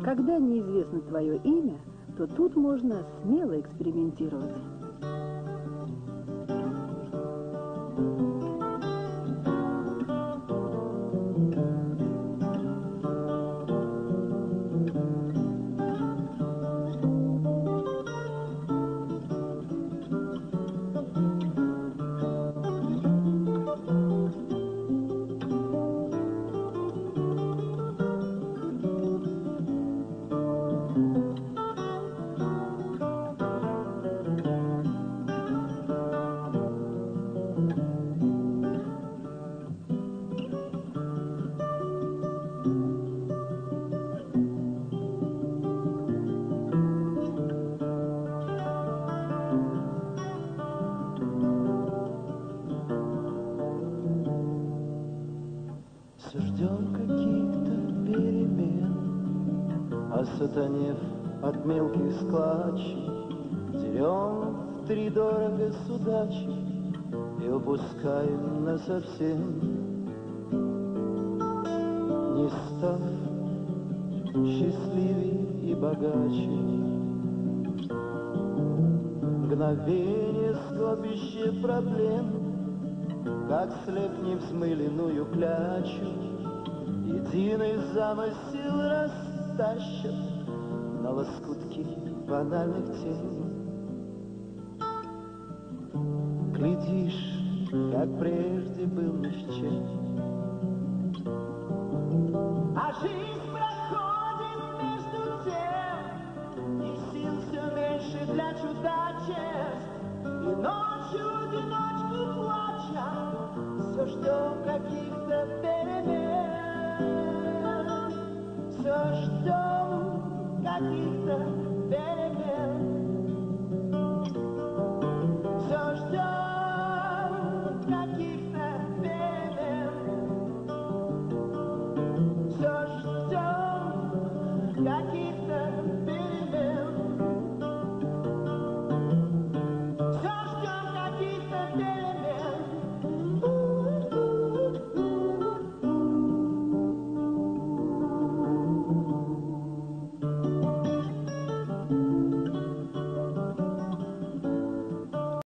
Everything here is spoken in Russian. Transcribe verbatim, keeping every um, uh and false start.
когда неизвестно твое имя, то тут можно смело экспериментировать. Ждем каких-то перемен, осатанев от мелких складчей, дерем втридорого судачи и упускаем насовсем, не став счастливее и богаче. Мгновение скопище проблем, как слепни взмыленную клячу, единый замысел растащат на лоскутки банальных тем. Глядишь, как прежде был ни с чем, а жизнь проходит между тем, и сил все меньше для чудачеств, и ночью одиночество